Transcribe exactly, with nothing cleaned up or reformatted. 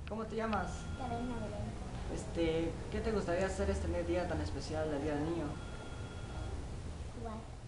¿Cómo te llamas? Carolina Belén. Este, ¿qué te gustaría hacer este día tan especial del Día del Niño? Jugar.